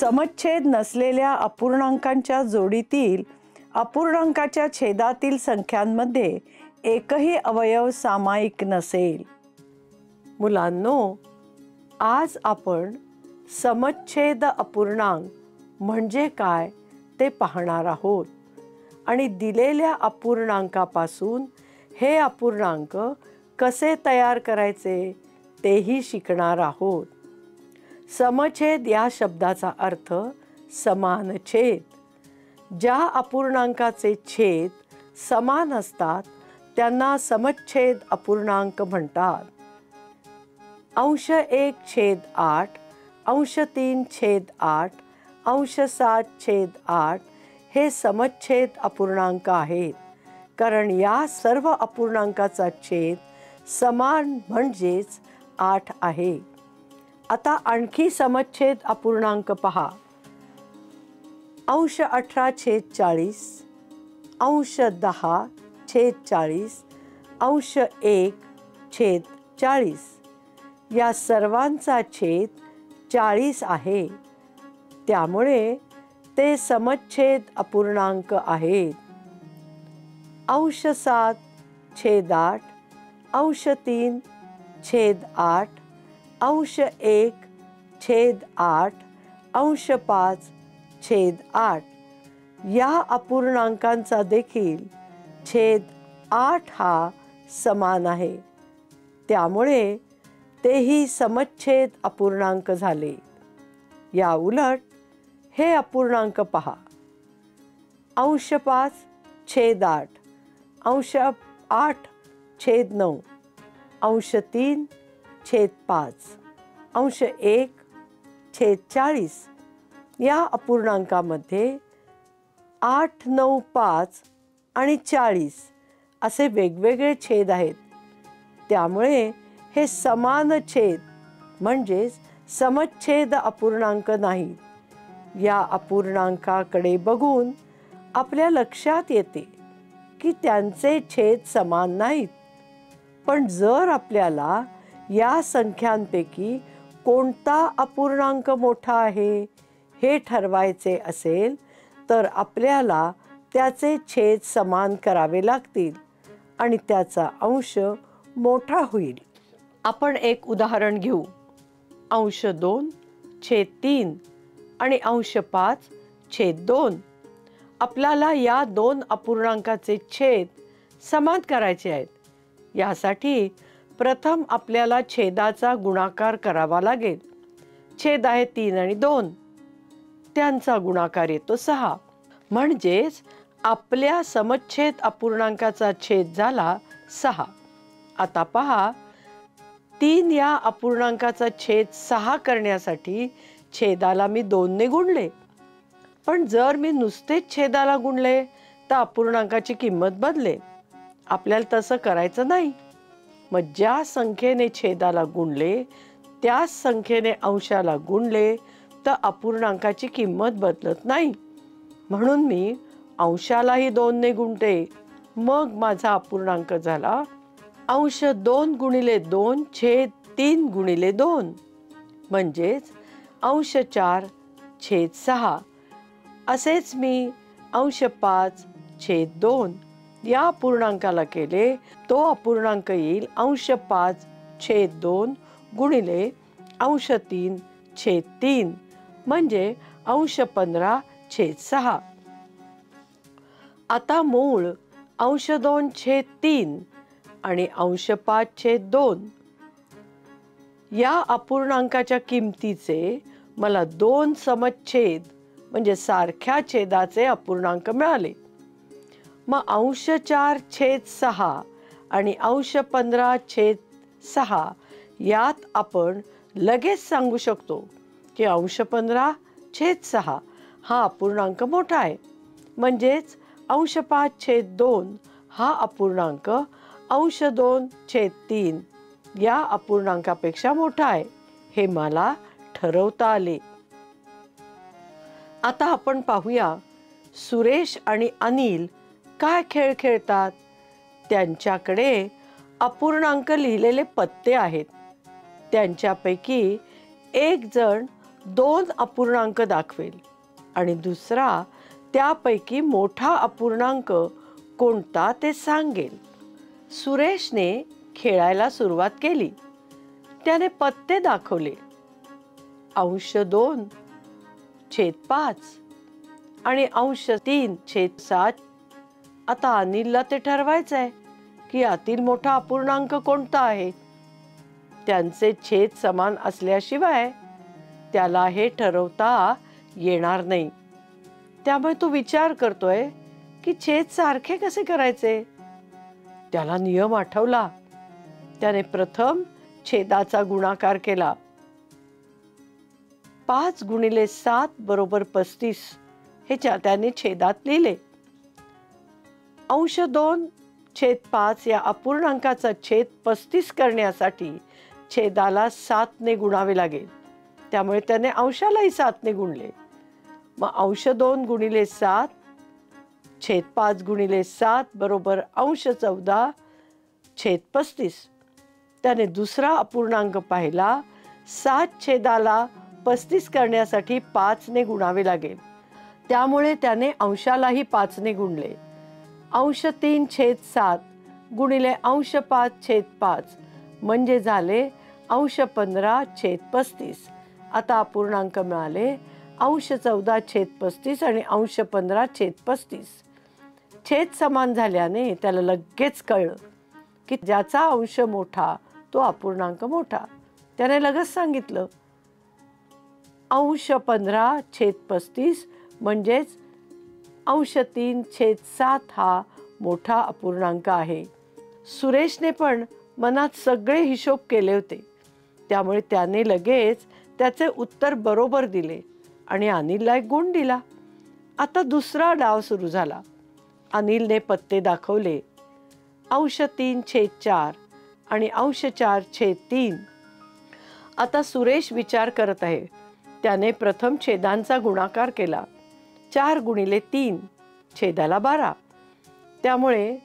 समच्छेद नसलेल्या अपूर्णांकांच्या जोडीतील अपूर्णांकाच्या छेदातील संख्यांमध्ये एकही अवयव सामायिक नसेल. मुलांनो, आज आपण समच्छेद अपूर्णांक म्हणजे काय ते पाहणार आहोत आणि दिलेल्या अपूर्णांकापासून हे अपूर्णांक कसे तयार करायचे तेही शिकणार आहोत. समछेद या शब्दाचा अर्थ समान छेद. ज्या अपूर्णांकाचे छेद समान असतात त्यांना समच्छेद अपूर्णांक म्हणतात. अंश 1/8, अंश 3/8, अंश 7/8 हे समच्छेद अपूर्णांक आहेत, कारण या सर्व अपूर्णांकाचा छेद समान म्हणजेच 8 आहे. आता आणखी समच्छेद अपूर्णांक पहा. अंश 18/40, अंश 10/40, अंश 1/40 या सर्वांचा छेद 40 आहे. त्यामुळे ते समच्छेद अपूर्णांक आहेत. अंश 7/8, अंश 3/8, अंश 1/8, अंश 5/8 या अपूर्णांकांचा देखील छेद 8 हा समान आहे. त्यामुळे तेही समच्छेद अपूर्णांक झाले. या उलट हे अपूर्णांक पहा. अंश 5/8, अंश 8/9, अंश 3/5, अंश 1/40 या अपूर्णांकामध्ये 8, 9, 5 आणि 40 असे वेगवेगळे छेद आहेत. त्यामुळे हे समान छेद म्हणजेच समच्छेद अपूर्णांक नाहीत. या अपूर्णांकाकडे बघून आपल्या लक्षात येते की त्यांचे छेद समान नाहीत. पण जर आपल्याला या संख्यांपैकी कोणता अपूर्णांक मोठा आहे हे ठरवायचे असेल तर आपल्याला त्याचे छेद समान करावे लागतील आणि त्याचा अंश मोठा होईल. आपण एक उदाहरण घेऊ. अंश 2/3 आणि अंश 5/2. आपल्याला या दोन अपूर्णांकाचे छेद समान करायचे आहेत. यासाठी प्रथम आपल्याला छेदाचा गुणाकार करावा लागेल. छेद आहे 3 आणि 2, त्यांचा गुणाकार येतो 6. म्हणजेच आपल्या समच्छेद अपूर्णांकाचा छेद झाला 6. आता पहा, 3 या अपूर्णांकाचा छेद 6 करण्यासाठी छेदाला मी 2 ने गुणले. पण जर मी नुसतेच छेदाला गुणले तर अपूर्णांकाची किंमत बदलेल. आपल्याला तसं करायचं नाही. मग ज्या संख्येने छेदाला गुणले त्याच संख्येने अंशाला गुणले तर अपूर्णांकाची किंमत बदलत नाही. म्हणून मी अंशालाही 2 ने गुणते. मग माझा अपूर्णांक झाला अंश 2 गुणिले 2 छेद 3 गुणिले 2 म्हणजेच अंश 4/6. असेच मी अंश 5/2 या अपूर्णांकाला केले. तो अपूर्णांक येईल अंश 5/2 गुणिले अंश 3/3 म्हणजे अंश 15/6. आता मूळ अंश 2/3 आणि अंश 5/2 या अपूर्णांकाच्या किमतीचे मला 2 समच्छेद म्हणजे सारख्या छेदाचे अपूर्णांक मिळाले. मग अंश 4/6 आणि अंश 15/6 यात आपण लगेच सांगू शकतो की अंश 15/6 हा अपूर्णांक मोठा आहे. म्हणजेच अंश 5/2 हा अपूर्णांक अंश 2/3 या अपूर्णांकापेक्षा मोठा आहे. हे मला ठरवता आले. आता आपण पाहूया सुरेश आणि अनिल काय खेळ खेळतात. त्यांच्याकडे अपूर्णांक लिहिलेले पत्ते आहेत. त्यांच्यापैकी एक जण 2 अपूर्णांक दाखवेल आणि दुसरा त्यापैकी मोठा अपूर्णांक कोणता ते सांगेल. सुरेशने खेळायला सुरुवात केली. त्याने पत्ते दाखवले. (2/5 आणि (3/7). आता अनिलला ते ठरवायचंय की यातील मोठा अपूर्णांक कोणता आहे. त्यांचे छेद समान असल्याशिवाय त्याला हे ठरवता येणार नाही. त्यामुळे तो विचार करतोय की छेद सारखे कसे करायचे. त्याला नियम आठवला. त्याने प्रथम छेदाचा गुणाकार केला. 5 गुणिले 7 बरोबर 35 हे त्याने छेदात लिहिले. (2/5) या अपूर्णांकाचा छेद 35 करण्यासाठी छेदाला 7 ने गुणावे लागेल. त्यामुळे त्याने अंशालाही 7 ने गुणले. मग (2 गुणिले 7) छेद 5 गुणिले 7 बरोबर (14/35). त्याने दुसरा अपूर्णांक पाहिला. 7 छेदाला 35 करण्यासाठी 5 ने गुणावे लागेल. त्यामुळे त्याने अंशालाही 5 ने गुणले. (3/7) गुणिले (5/5) म्हणजे झाले (15/35). आता अपूर्णांक मिळाले (14/35 आणि (15/35). छेद समान झाल्याने त्याला लगेच कळलं की ज्याचा अंश मोठा तो अपूर्णांक मोठा. त्याने लगेच सांगितलं, (15/35) म्हणजेच (3/7) हा मोठा अपूर्णांक आहे. सुरेशने पण मनात सगळे हिशोब केले होते. त्यामुळे त्याने लगेच त्याचे उत्तर बरोबर दिले आणि अनिलला एक गुण दिला. आता दुसरा डाव सुरू झाला. अनिलने पत्ते दाखवले. (3/4 आणि (4/3). आता सुरेश विचार करत आहे. त्याने प्रथम छेदांचा गुणाकार केला. 4 गुणिले 3 छेदाला 12. त्यामुळे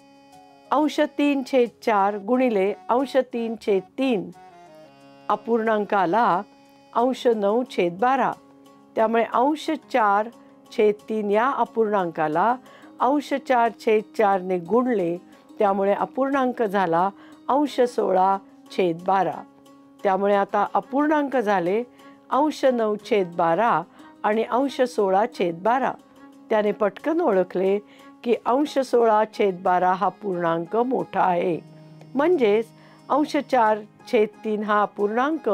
(3/4 गुणिले (3/3) अपूर्णांक आला (9/12). त्यामुळे (4/3) या अपूर्णांकाला (4/4) ने गुणले. त्यामुळे अपूर्णांक झाला (16/12). त्यामुळे आता अपूर्णांक झाले (9/12 आणि (16/12). त्याने पटकन ओळखले की (16/12) हा पूर्णांक मोठा आहे. म्हणजेच (4/3) हा अपूर्णांक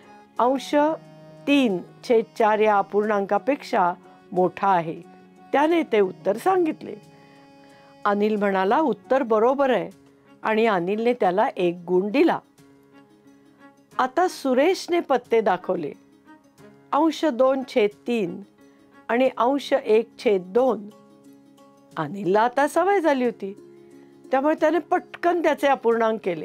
(3/4) या अपूर्णांकापेक्षा मोठा आहे. त्याने ते उत्तर सांगितले. अनिल म्हणाला, उत्तर बरोबर आहे आणि अनिलने त्याला 1 गुण दिला. आता सुरेशने पत्ते दाखवले. (2/3 आणि (1/2). अनिलला आता सवय झाली होती. त्यामुळे त्याने पटकन त्याचे अपूर्णांक केले.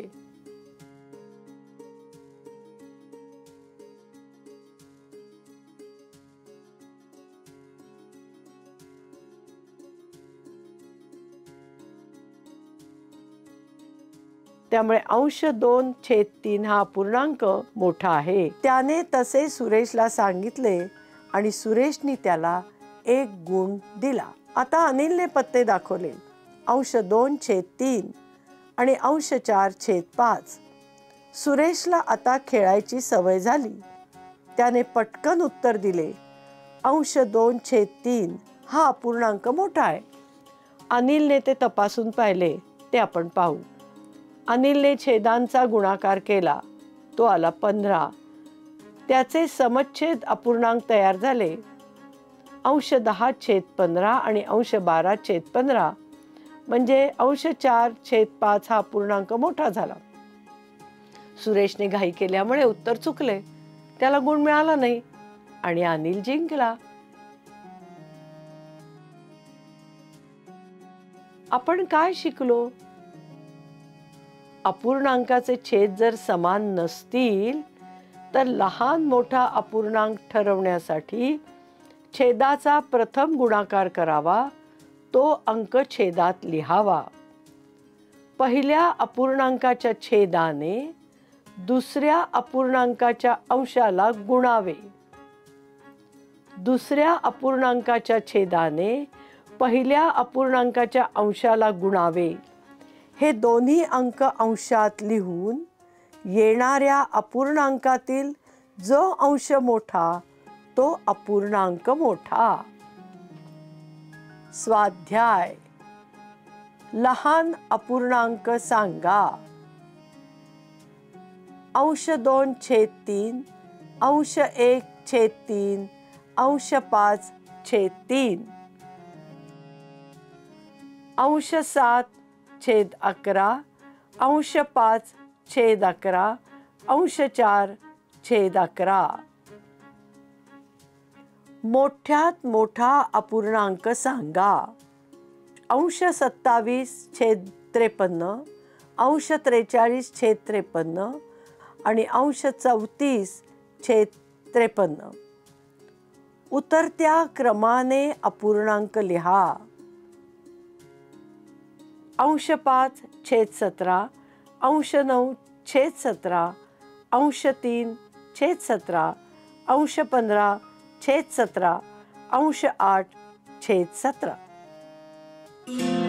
त्यामुळे (2/3) हा अपूर्णांक मोठा आहे. त्याने तसे सुरेशला सांगितले आणि सुरेशने त्याला 1 गुण दिला. आता अनिलने पत्ते दाखवले. (2/3 आणि (4/5). सुरेशला आता खेळायची सवय झाली. त्याने पटकन उत्तर दिले. (2/3) हा अपूर्णांक मोठा आहे. अनिलने ते तपासून पाहिले. ते आपण पाहू. अनिलने छेदांचा गुणाकार केला. तो आला 15. त्याचे समच्छेद अपूर्णांक तयार झाले. (10/15 आणि (12/15). म्हणजे (4/5) हा अपूर्णांक मोठा झाला. सुरेशने घाई केल्यामुळे उत्तर चुकले. त्याला गुण मिळाला नाही आणि अनिल जिंकला. आपण काय शिकलो? अपूर्णांकाचे छेद जर समान नसतील तर लहान मोठा अपूर्णांक ठरवण्यासाठी छेदाचा प्रथम गुणाकार करावा. तो अंक छेदात लिहावा. पहिल्या अपूर्णांकाच्या छेदाने दुसऱ्या अपूर्णांकाच्या अंशाला गुणावे. दुसऱ्या अपूर्णांकाच्या छेदाने पहिल्या अपूर्णांकाच्या अंशाला गुणावे. हे दोन्ही अंक अंशात लिहून येणाऱ्या अपूर्णांकातील जो अंश मोठा तो अपूर्णांक मोठा. स्वाध्याय. लहान अपूर्णांक सांगा. अंश 2/3, अंश 1/3, अंश 5/3, अंश 7/11, अंश 5/11, अंश 4/11. मोठ्यात मोठा अपूर्णांक सांगा. अंश 27/53, अंश 43/53 आणि अंश 34/53. उतरत्या क्रमाने अपूर्णांक लिहा. अंश 5/17, अंश 9/17, अंश 3/17, अंश 15/17, अंश 8/17.